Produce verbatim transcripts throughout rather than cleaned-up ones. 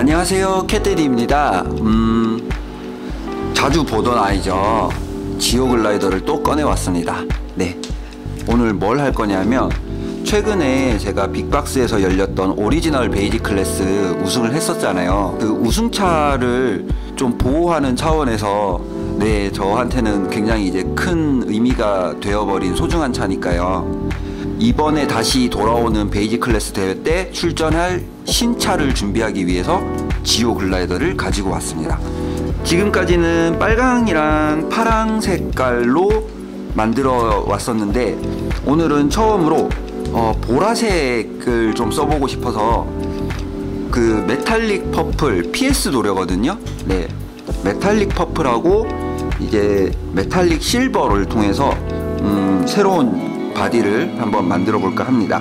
안녕하세요, 캣데디입니다. 음, 자주 보던 아이죠. 지오글라이더를 또 꺼내왔습니다. 네, 오늘 뭘 할 거냐면, 최근에 제가 빅박스에서 열렸던 오리지널 베이직 클래스 우승을 했었잖아요. 그 우승차를 좀 보호하는 차원에서 네, 저한테는 굉장히 이제 큰 의미가 되어버린 소중한 차니까요. 이번에 다시 돌아오는 베이직 클래스 대회 때 출전할 신차를 준비하기 위해서 지오글라이더를 가지고 왔습니다. 지금까지는 빨강이랑 파랑 색깔로 만들어 왔었는데, 오늘은 처음으로 어, 보라색을 좀 써보고 싶어서 그 메탈릭 퍼플 피에스 도료거든요. 네, 메탈릭 퍼플하고 이제 메탈릭 실버를 통해서 음, 새로운 바디를 한번 만들어 볼까 합니다.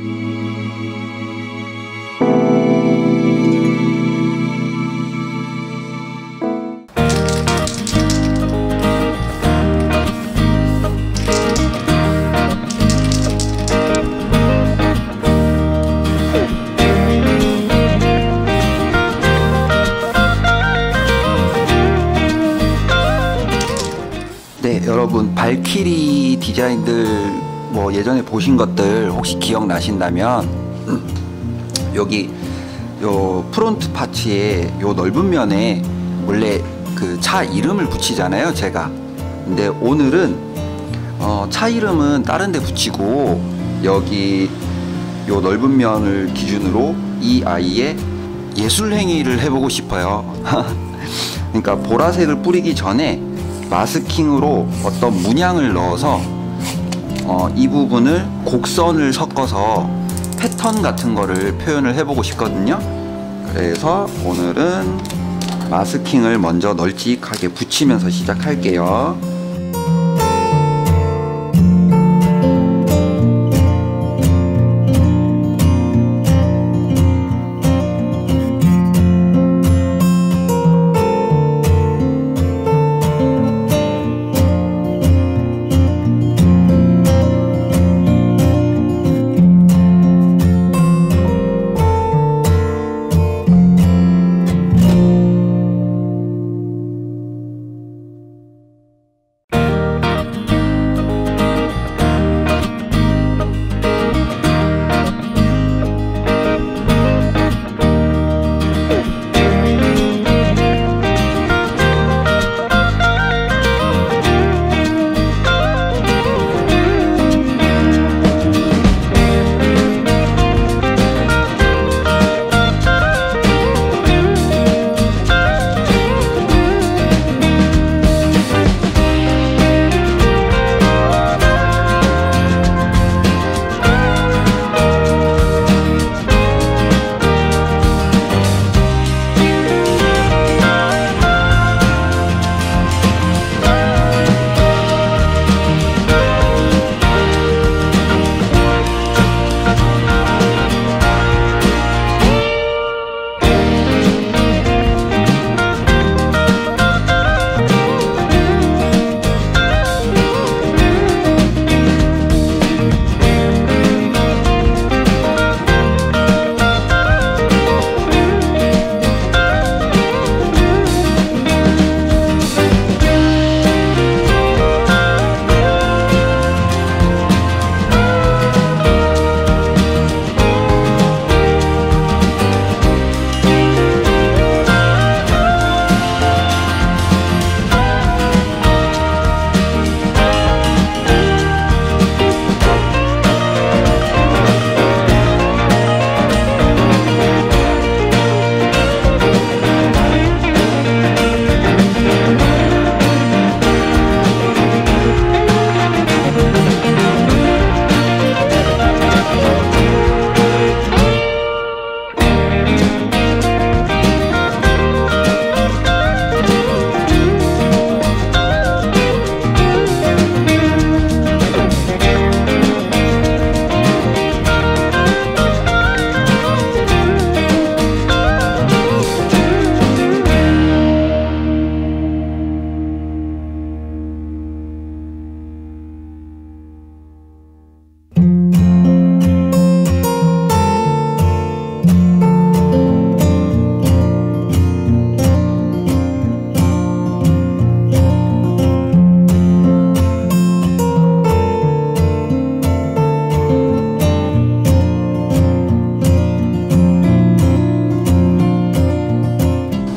네, 여러분 발키리 디자인들 뭐 예전에 보신 것들 혹시 기억나신다면 여기 요 프론트 파츠에 요 넓은 면에 원래 그 차 이름을 붙이잖아요, 제가. 근데 오늘은 어, 차 이름은 다른 데 붙이고 여기 요 넓은 면을 기준으로 이 아이의 예술 행위를 해보고 싶어요. 그러니까 보라색을 뿌리기 전에 마스킹으로 어떤 문양을 넣어서 어, 이 부분을 곡선을 섞어서 패턴 같은 거를 표현을 해보고 싶거든요. 그래서 오늘은 마스킹을 먼저 널찍하게 붙이면서 시작할게요.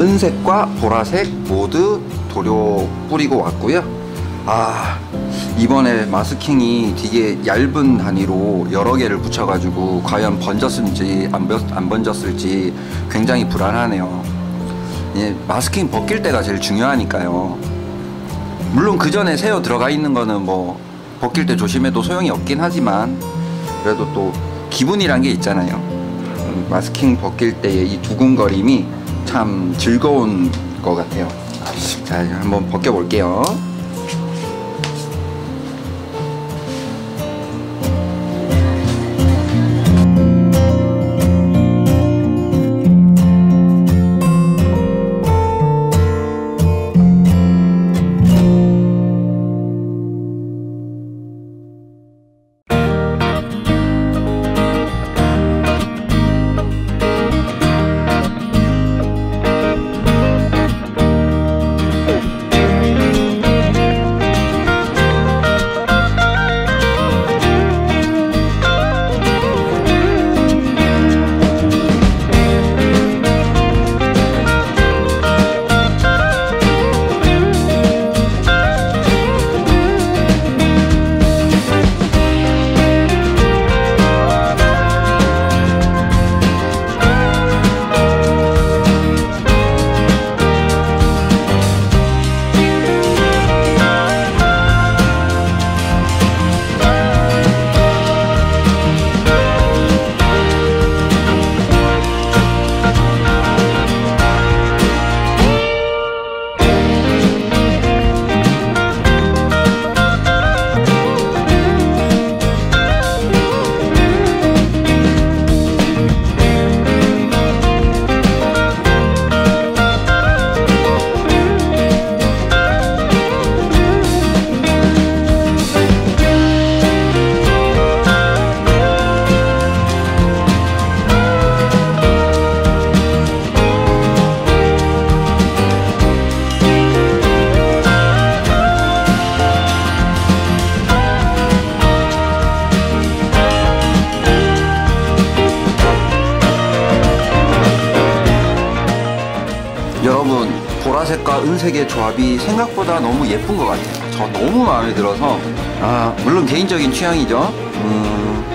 은색과 보라색 모두 도료 뿌리고 왔고요. 아, 이번에 마스킹이 되게 얇은 단위로 여러 개를 붙여가지고 과연 번졌을지 안, 안 번졌을지 굉장히 불안하네요. 예, 마스킹 벗길 때가 제일 중요하니까요. 물론 그 전에 새어 들어가 있는 거는 뭐 벗길 때 조심해도 소용이 없긴 하지만 그래도 또 기분이란 게 있잖아요. 음, 마스킹 벗길 때의 이 두근거림이 참 즐거운 것 같아요. 자, 한번 벗겨 볼게요. 여러분, 보라색과 은색의 조합이 생각보다 너무 예쁜 것 같아요. 저 너무 마음에 들어서, 아, 물론 개인적인 취향이죠. 음,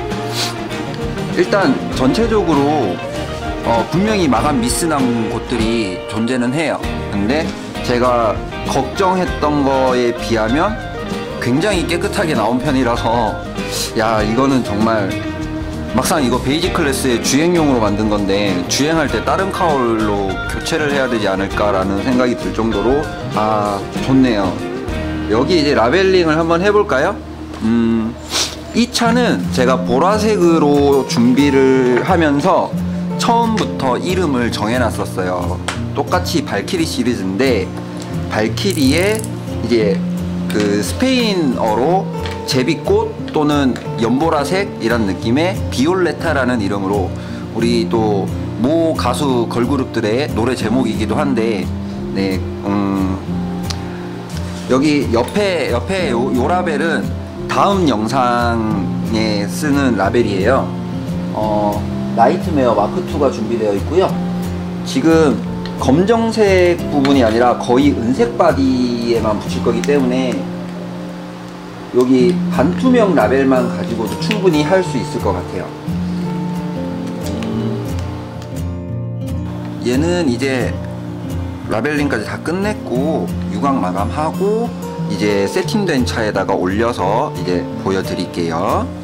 일단 전체적으로 어, 분명히 마감 미스난 곳들이 존재는 해요. 근데 제가 걱정했던 거에 비하면 굉장히 깨끗하게 나온 편이라서, 야, 이거는 정말 막상 이거 베이직 클래스의 주행용으로 만든 건데 주행할 때 다른 카울로 교체를 해야 되지 않을까라는 생각이 들 정도로, 아, 좋네요. 여기 이제 라벨링을 한번 해볼까요? 음, 이 차는 제가 보라색으로 준비를 하면서 처음부터 이름을 정해놨었어요. 똑같이 발키리 시리즈인데, 발키리의 이제 그 스페인어로 제비꽃 또는 연보라색이란 느낌의 비올레타라는 이름으로, 우리 또 모 가수 걸그룹들의 노래 제목이기도 한데, 네, 음, 여기 옆에 옆에 요, 요 라벨은 다음 영상에 쓰는 라벨이에요. 어, 나이트메어 마크이가 준비되어 있고요. 지금 검정색 부분이 아니라 거의 은색 바디에만 붙일 거기 때문에 여기 반투명 라벨만 가지고도 충분히 할 수 있을 것 같아요. 얘는 이제 라벨링까지 다 끝냈고 유광 마감하고 이제 세팅된 차에다가 올려서 이제 보여드릴게요.